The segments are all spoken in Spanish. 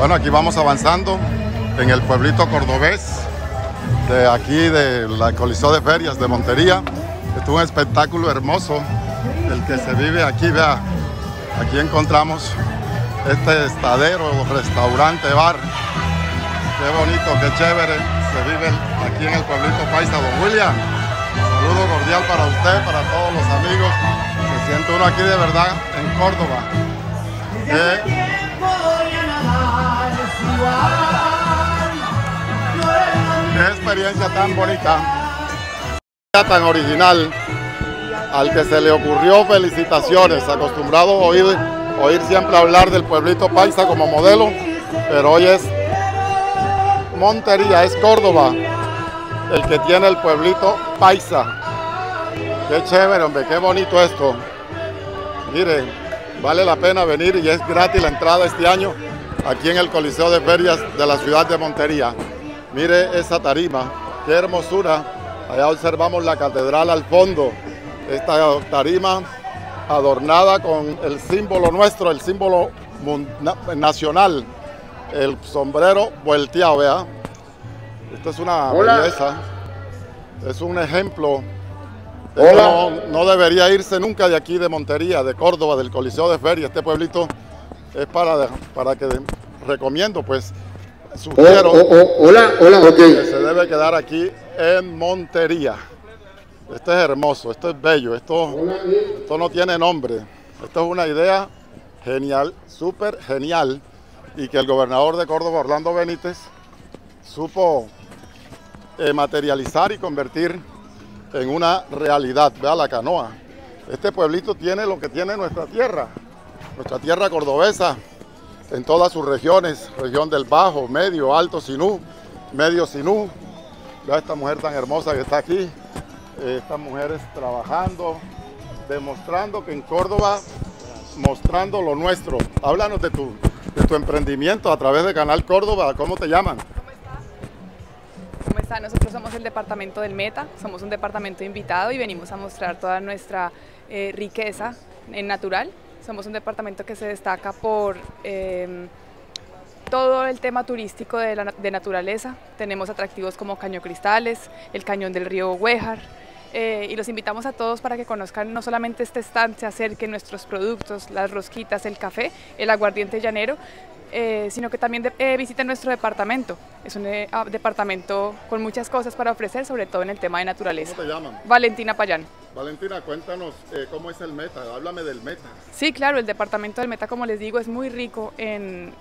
Bueno, aquí vamos avanzando en el pueblito cordobés de aquí de la Coliseo de Ferias de Montería. Este es un espectáculo hermoso el que se vive aquí. Vea, aquí encontramos este estadero, restaurante, bar. Qué bonito, qué chévere se vive aquí en el pueblito paisa. Don William, saludo cordial para usted, para todos los amigos. Se siente uno aquí de verdad en Córdoba. Qué experiencia tan bonita, tan original. Al que se le ocurrió, felicitaciones. Acostumbrado a oír siempre hablar del pueblito paisa como modelo, pero hoy es Montería, es Córdoba el que tiene el pueblito paisa. Qué chévere, hombre, qué bonito esto. Mire, vale la pena venir y es gratis la entrada este año aquí en el Coliseo de Ferias de la ciudad de Montería. Mire esa tarima, qué hermosura. Allá observamos la catedral al fondo. Esta tarima adornada con el símbolo nuestro, el símbolo nacional, el sombrero volteado, vea. Esto es una belleza, es un ejemplo. No debería irse nunca de aquí de Montería, de Córdoba, del Coliseo de Ferias. Este pueblito es para que recomiendo, pues sugiero que se debe quedar aquí en Montería. Esto es hermoso, esto es bello, esto no tiene nombre. Esto es una idea genial, súper genial, y que el gobernador de Córdoba, Orlando Benítez, supo materializar y convertir en una realidad. Vea la canoa. Este pueblito tiene lo que tiene nuestra tierra cordobesa, en todas sus regiones, región del Bajo, Medio, Alto Sinú, Medio Sinú. Vea esta mujer tan hermosa que está aquí. Estas mujeres trabajando, demostrando que en Córdoba, mostrando lo nuestro. Háblanos de tu emprendimiento a través de Canal Córdoba. ¿Cómo te llaman? ¿Cómo está? Nosotros somos el departamento del Meta, somos un departamento invitado y venimos a mostrar toda nuestra riqueza en natural. Somos un departamento que se destaca por todo el tema turístico de naturaleza. Tenemos atractivos como Caño Cristales, el cañón del río Güejar, y los invitamos a todos para que conozcan no solamente este stand, se acerquen nuestros productos, las rosquitas, el café, el aguardiente llanero, sino que también visiten nuestro departamento. Es un departamento con muchas cosas para ofrecer, sobre todo en el tema de naturaleza. ¿Cómo te llaman? Valentina Payán. Valentina, cuéntanos cómo es el Meta, háblame del Meta. Sí, claro, el departamento del Meta, como les digo, es muy rico en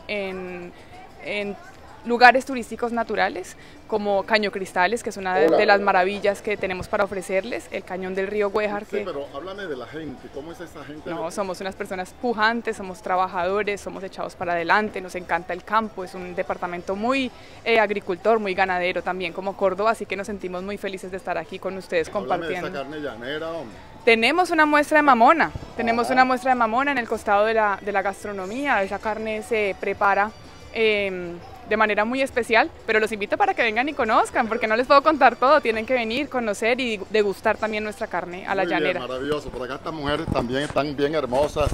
lugares turísticos naturales, como Caño Cristales, que es una de las maravillas que tenemos para ofrecerles, el cañón del río Güejar. Sí, pero háblame de la gente, ¿cómo es esa gente? No, somos unas personas pujantes, somos trabajadores, somos echados para adelante, nos encanta el campo, es un departamento muy agricultor, muy ganadero también como Córdoba, así que nos sentimos muy felices de estar aquí con ustedes compartiendo. Háblame de esa carne llanera, hombre. Tenemos una muestra de mamona, una muestra de mamona en el costado de la gastronomía. Esa carne se prepara de manera muy especial, pero los invito para que vengan y conozcan, porque no les puedo contar todo, tienen que venir, conocer y degustar también nuestra carne a la llanera. Bien, maravilloso, por acá estas mujeres también están bien hermosas.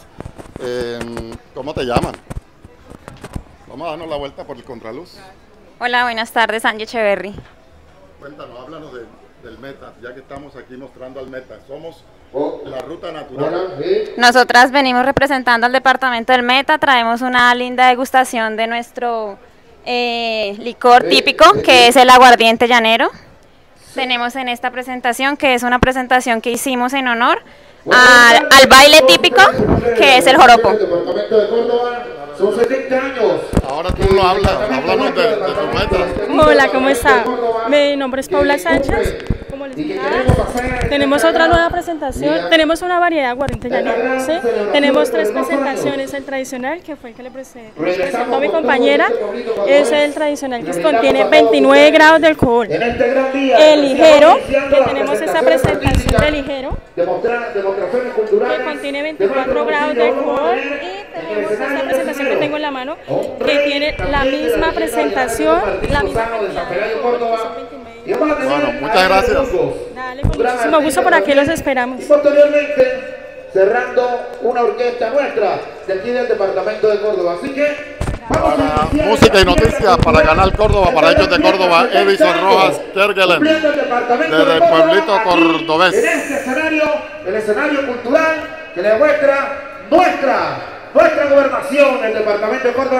¿Cómo te llaman? Vamos a darnos la vuelta por el contraluz. Hola, buenas tardes, Angie Echeverry. Cuéntanos, háblanos del Meta, ya que estamos aquí mostrando al Meta. Somos la ruta natural. Nosotras venimos representando al departamento del Meta, traemos una linda degustación de nuestro licor típico, que es el aguardiente llanero. Tenemos en esta presentación, que es una presentación que hicimos en honor al baile típico, que es el joropo. Son 70 años. Ahora tú no háblanos de tu Meta. Hola, ¿cómo está? Mi nombre es Paula Sánchez. Como les dije, tenemos otra nueva presentación. Tenemos una variedad de aguardiente llanero, ¿sí? Tenemos 3 presentaciones. El tradicional, que fue el que le presentó mi compañera, es el tradicional que contiene 29 grados de alcohol. El ligero, que tenemos esta presentación de ligero, que contiene 24 grados de alcohol. Y tenemos esta presentación que tengo en la mano, que tiene la misma presentación, la misma cantidad de alcohol, que son 29. Bueno, muchas gracias. Dale, con muchísimo gusto, por aquí los esperamos. Y posteriormente, cerrando una orquesta nuestra de aquí del departamento de Córdoba. Así que, vamos a música y noticias para Canal Córdoba, para Hechos de Córdoba, Edison Rojas Kerguelen, desde el pueblito cordobés. En este escenario, el escenario cultural que le muestra nuestra gobernación del departamento de Córdoba.